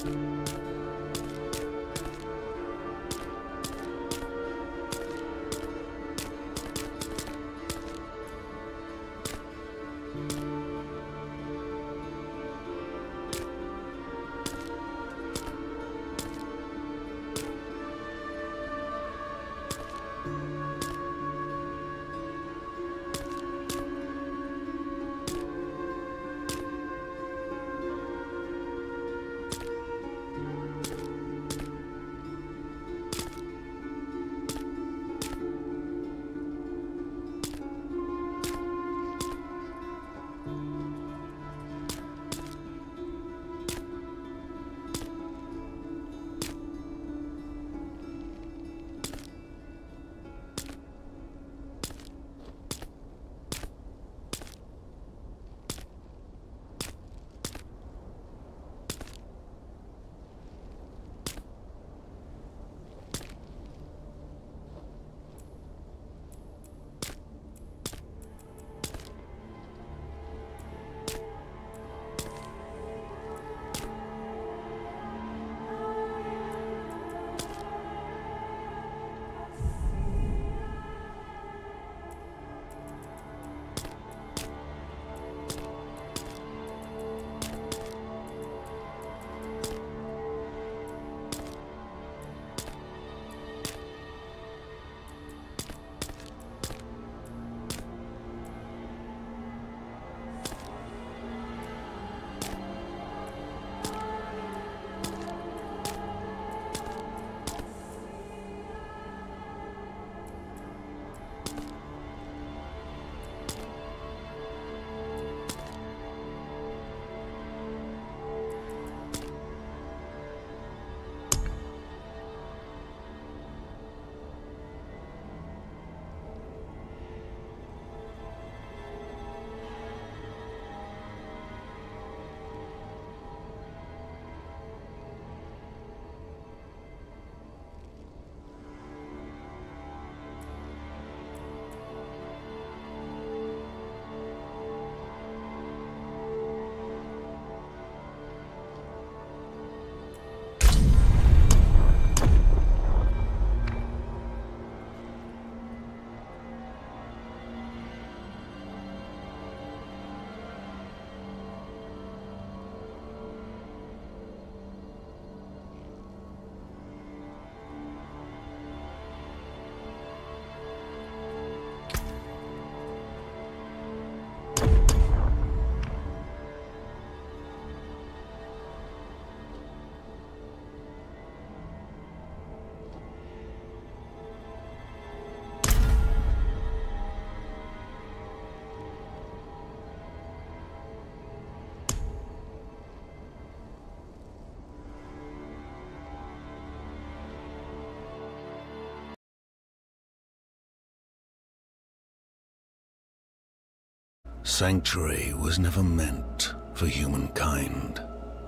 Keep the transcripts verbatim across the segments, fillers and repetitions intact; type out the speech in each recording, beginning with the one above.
Sanctuary was never meant for humankind.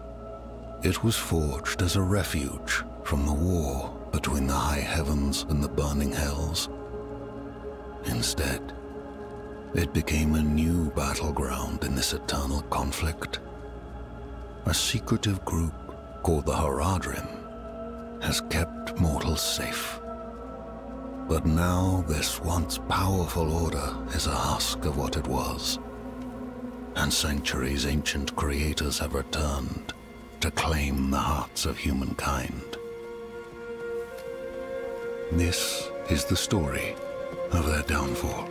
It was forged as a refuge from the war between the high heavens and the burning hells. Instead, it became a new battleground in this eternal conflict. A secretive group called the Horadrim has kept mortals safe. But now this once powerful order is a husk of what it was, and Sanctuary's ancient creators have returned to claim the hearts of humankind. This is the story of their downfall.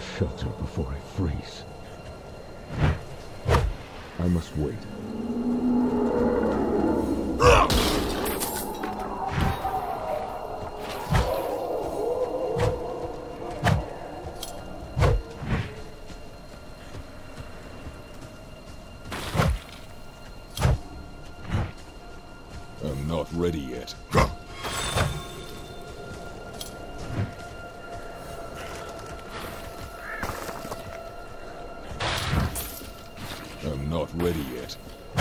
shelter before I freeze. I must wait. I'm not ready yet. I'm not ready yet.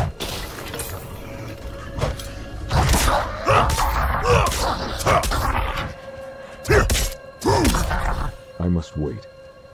I must wait.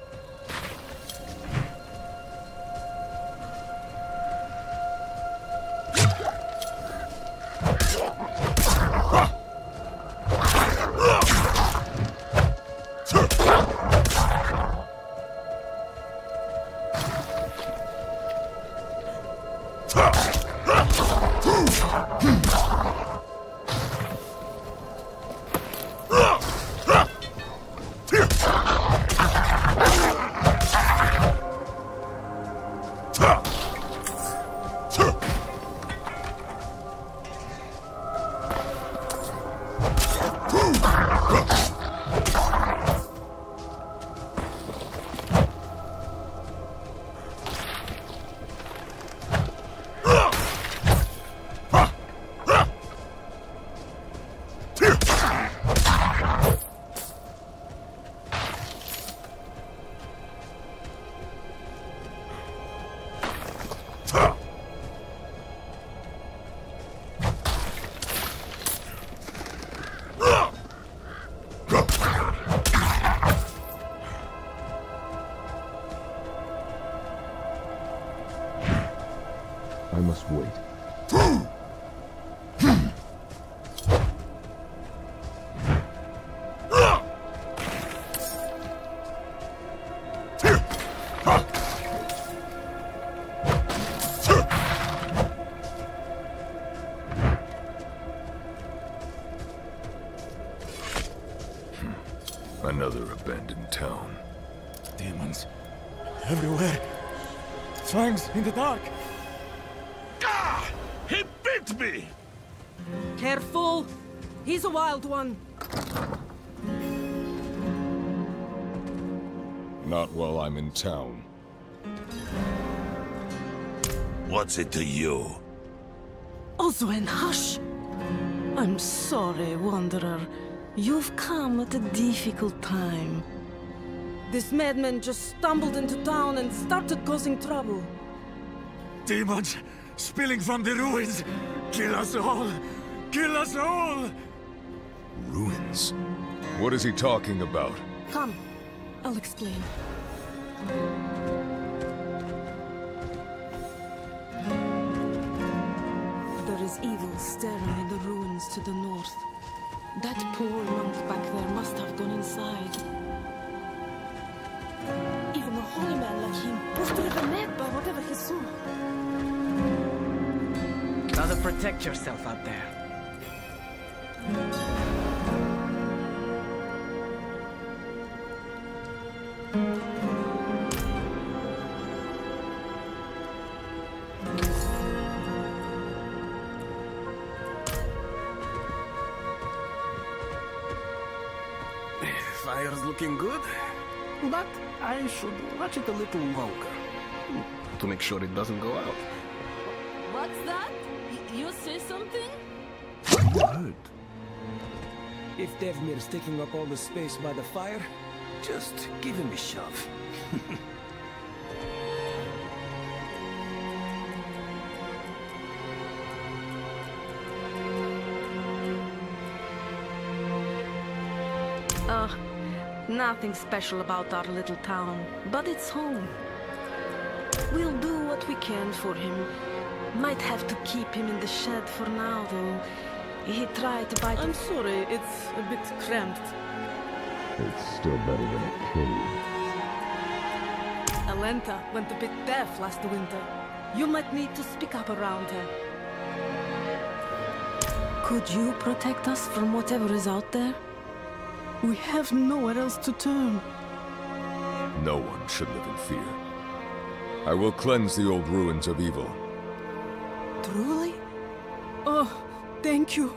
I must wait. Another abandoned town. Demons. Everywhere. Fangs in the dark. Ah! He bit me! Careful! He's a wild one. Not while I'm in town. What's it to you? Oswen, hush! I'm sorry, Wanderer. You've come at a difficult time. This madman just stumbled into town and started causing trouble. Demons spilling from the ruins. Kill us all! Kill us all! Ruins? What is he talking about? Come, I'll explain. There is evil staring in the ruins to the north. That poor monk back there must have gone inside. Even a holy man like him was driven mad by whatever he saw. Gotta protect yourself out there. Fire's looking good, but I should watch it a little longer to make sure it doesn't go out. What's that? Y you say something? Good. If Devmir's taking up all the space by the fire, just give him a shove. Uh, nothing special about our little town, but it's home. We'll do what we can for him. Might have to keep him in the shed for now, though. He tried to bite... I'm sorry, it's a bit cramped. It's still better than a cave. Alenta went a bit deaf last winter. You might need to speak up around her. Could you protect us from whatever is out there? We have nowhere else to turn. No one should live in fear. I will cleanse the old ruins of evil. Truly? Oh, thank you.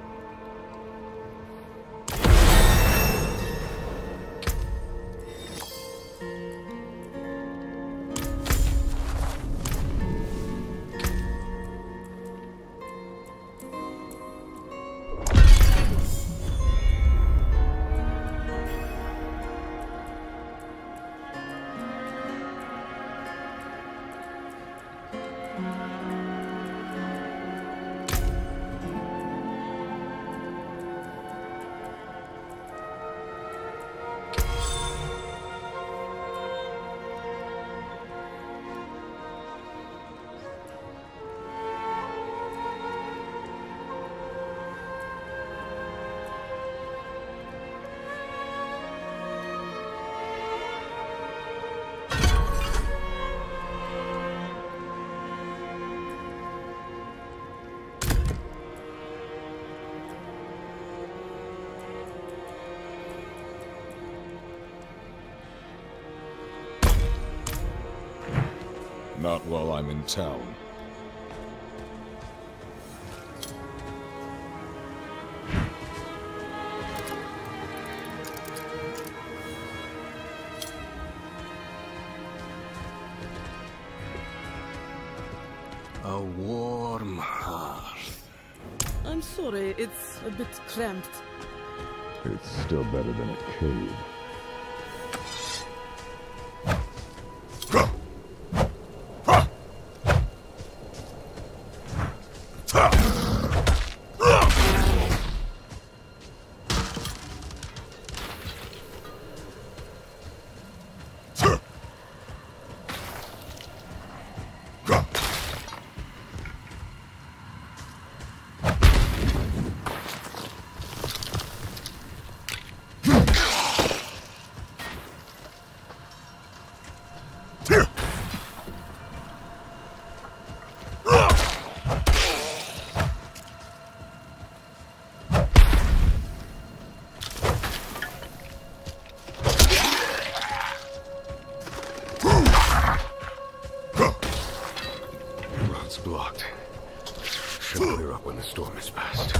Not while I'm in town. A warm hearth. I'm sorry, it's a bit cramped. It's still better than a cave. Blocked. Should clear up when the storm is past.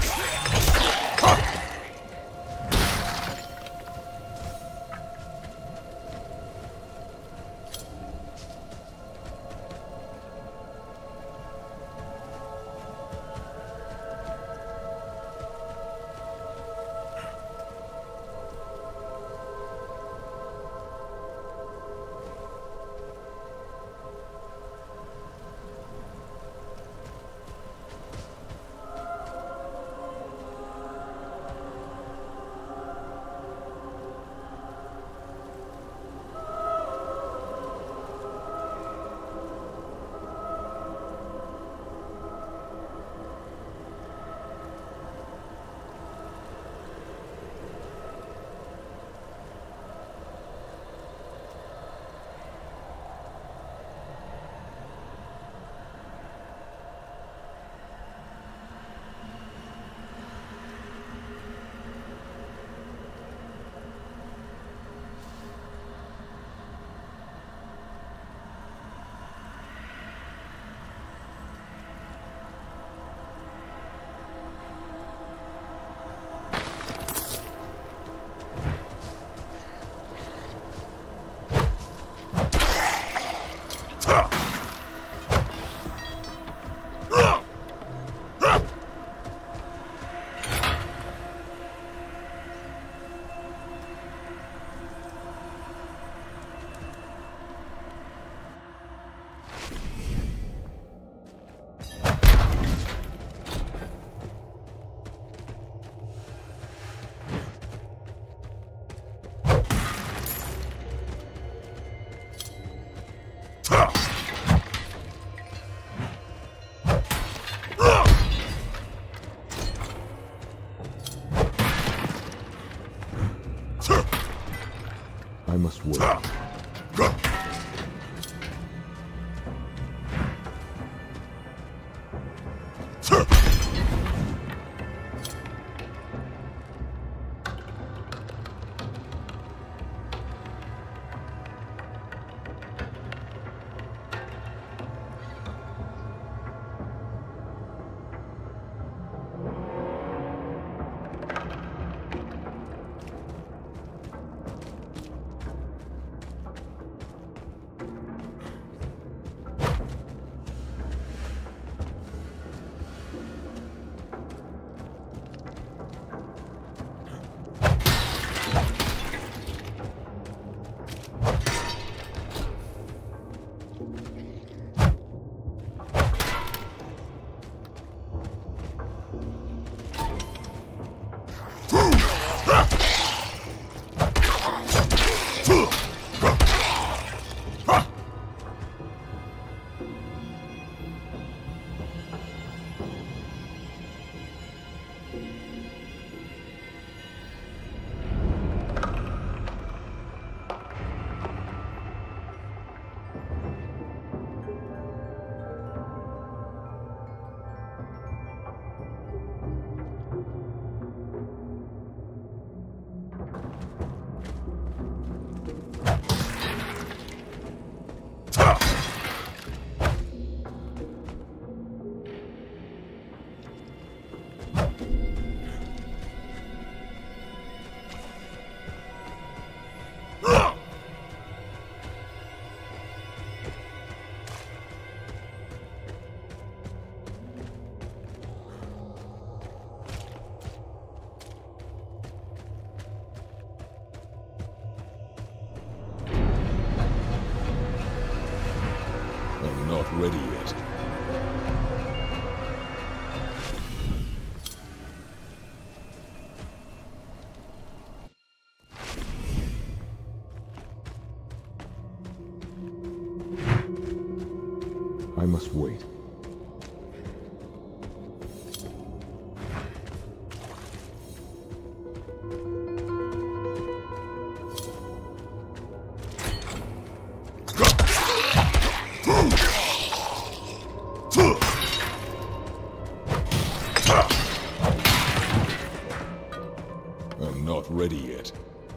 I must wait. ready yet. I must wait. I'm not ready yet.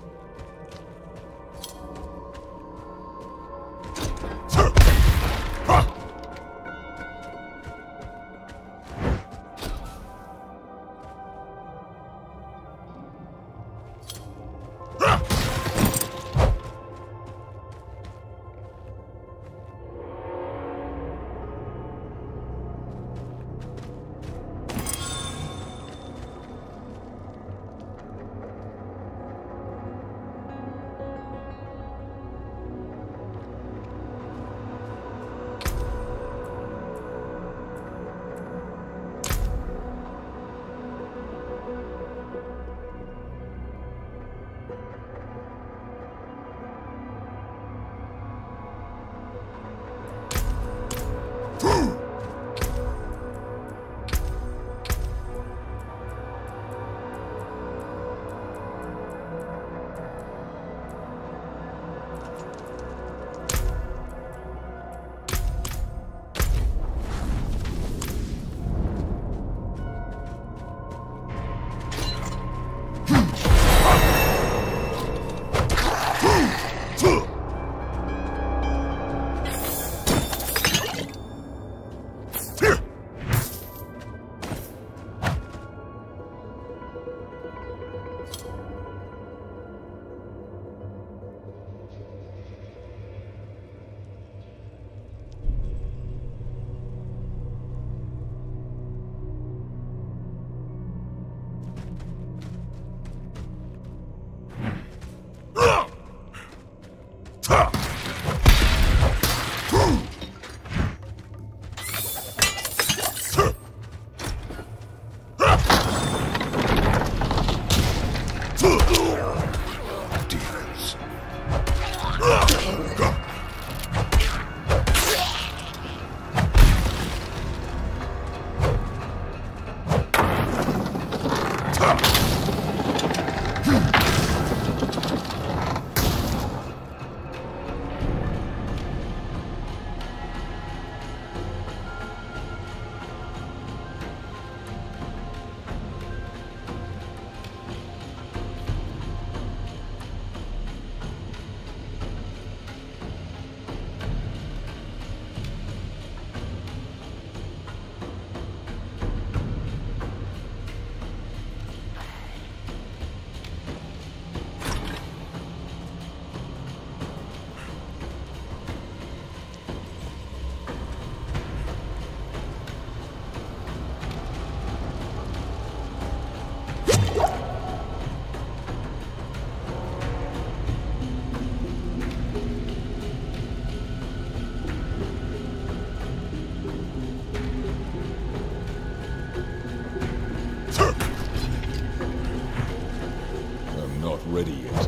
Ready yet.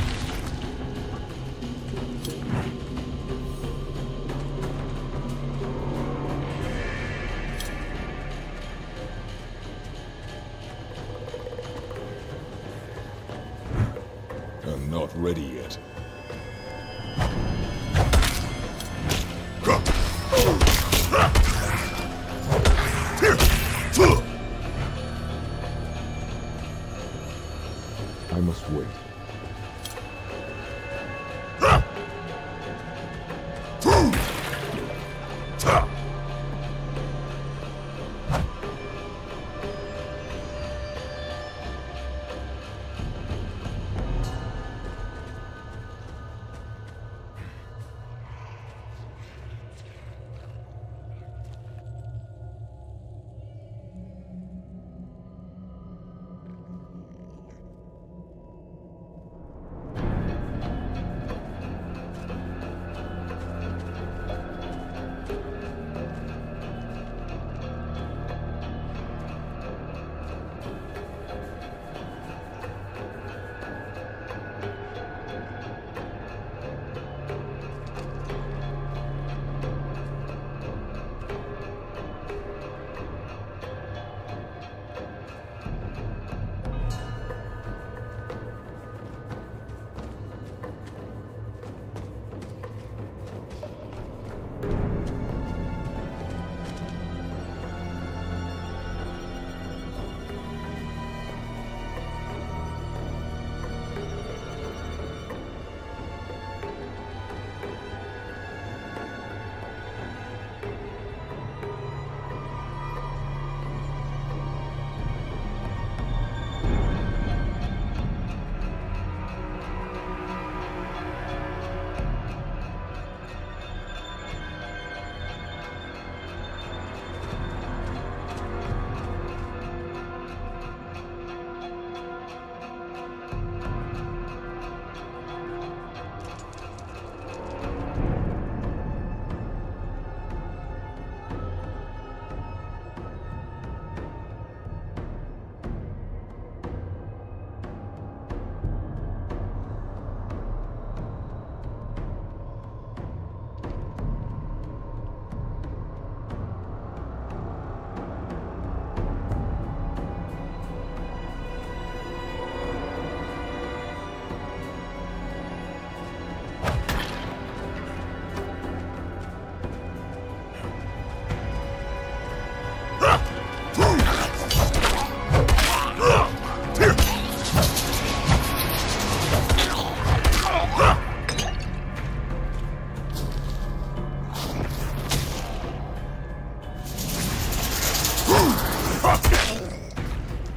I'm not ready yet. I must wait.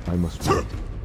I must wait.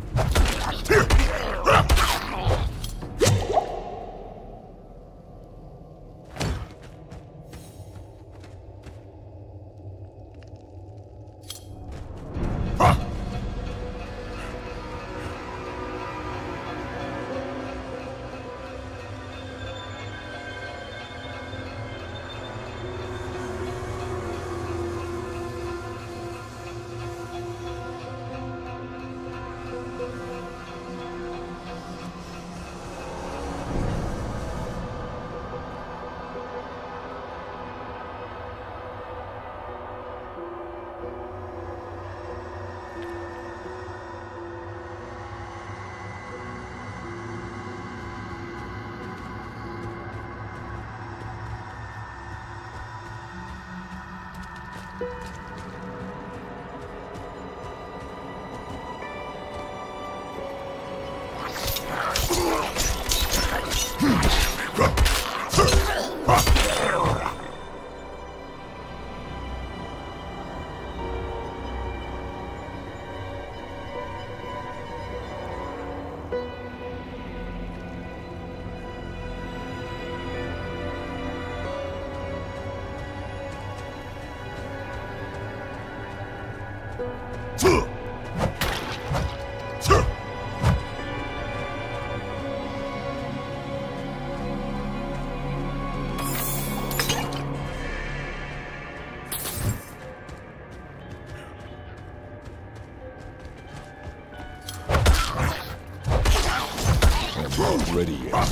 Not ready yet.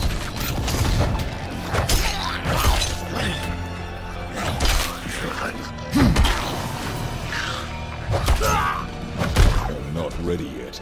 I'm not ready yet.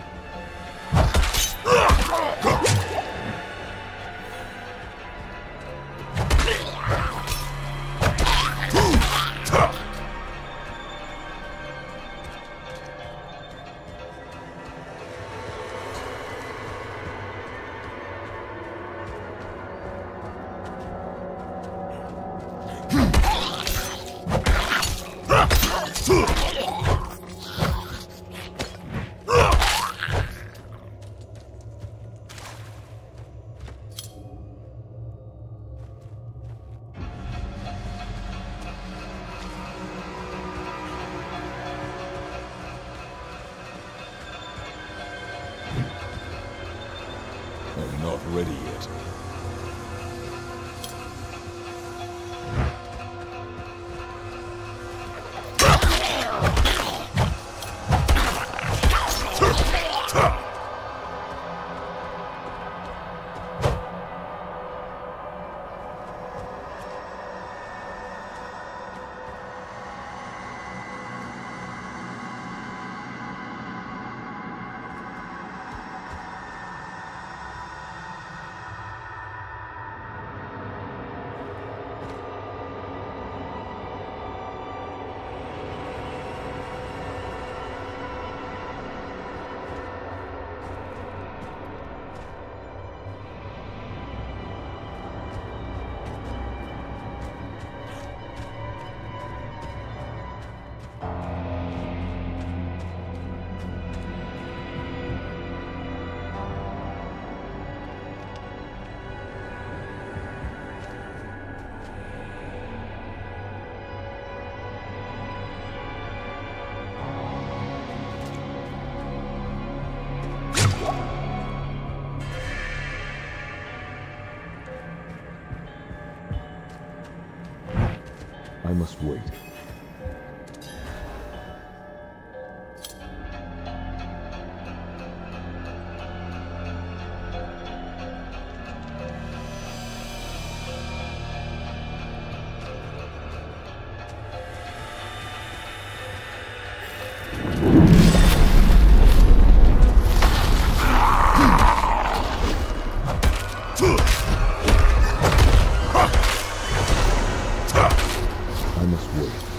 I'm not ready yet. I must wait. I must wait.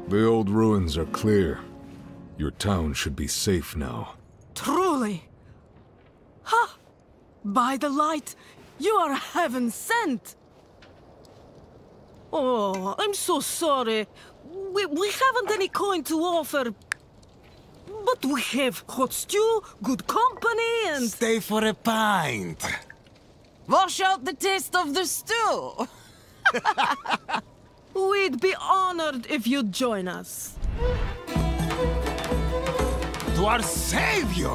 The old ruins are clear. Your town should be safe now. Truly? Ha! By the light, you are heaven sent! Oh, I'm so sorry. We, we haven't any coin to offer. But we have hot stew, good company, and... Stay for a pint. Wash out the taste of the stew. We'd be honored if you'd join us. To our savior!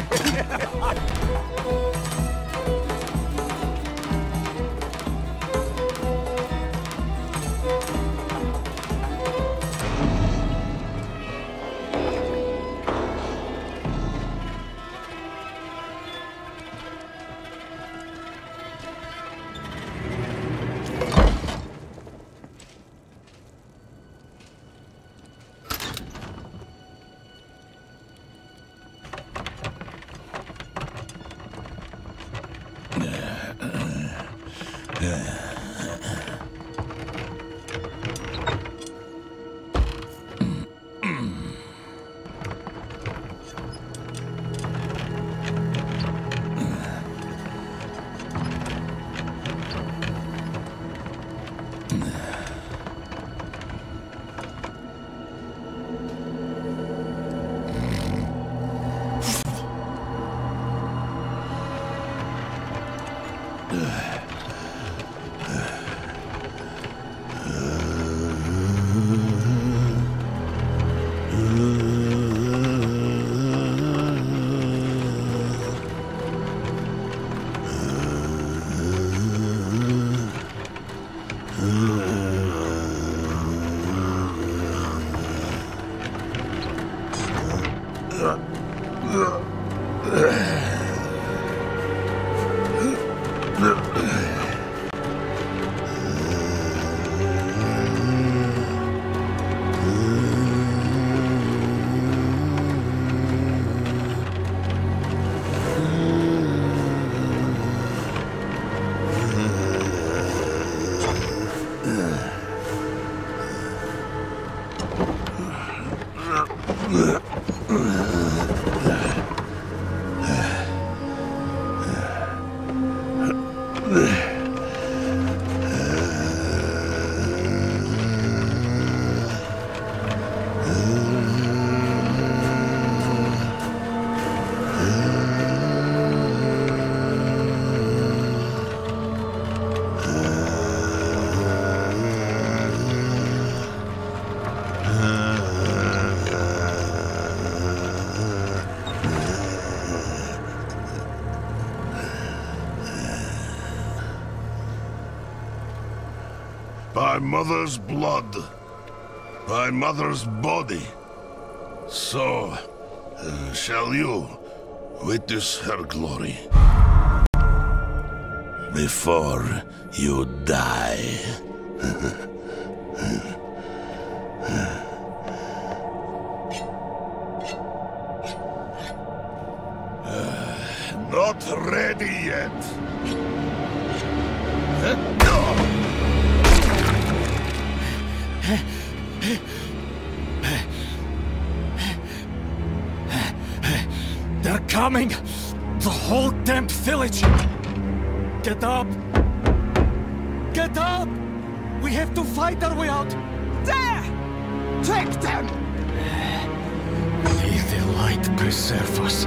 By mother's blood, by mother's body, so uh, shall you witness her glory before you die. uh, not ready yet. They're coming! The whole damned village! Get up! Get up! We have to fight our way out! There! Take them! May the light preserve us.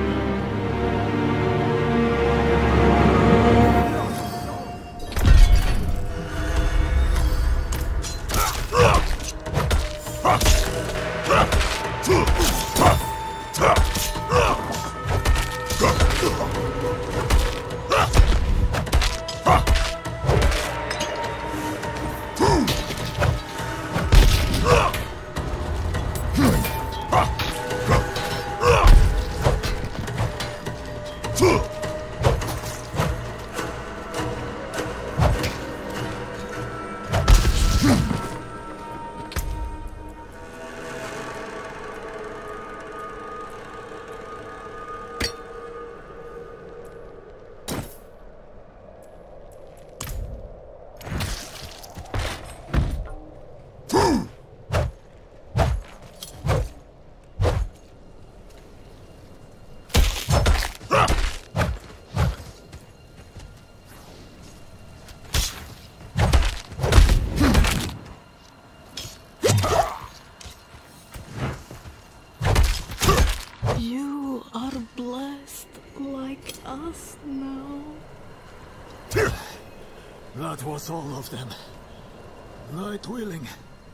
That was all of them. Right willing.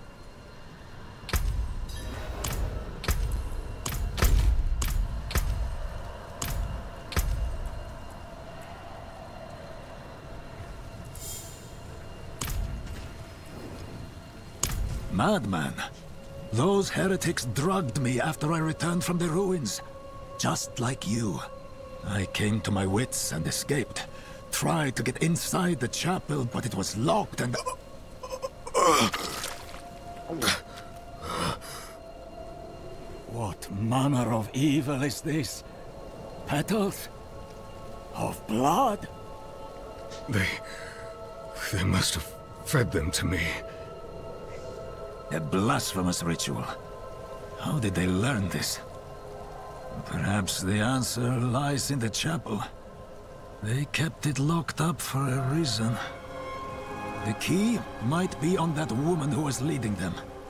Madman. Those heretics drugged me after I returned from the ruins. Just like you. I came to my wits and escaped. Tried to get inside the chapel, but it was locked and... What manner of evil is this? Petals? Of blood? They... they must have fed them to me. A blasphemous ritual. How did they learn this? Perhaps the answer lies in the chapel. They kept it locked up for a reason. The key might be on that woman who was leading them.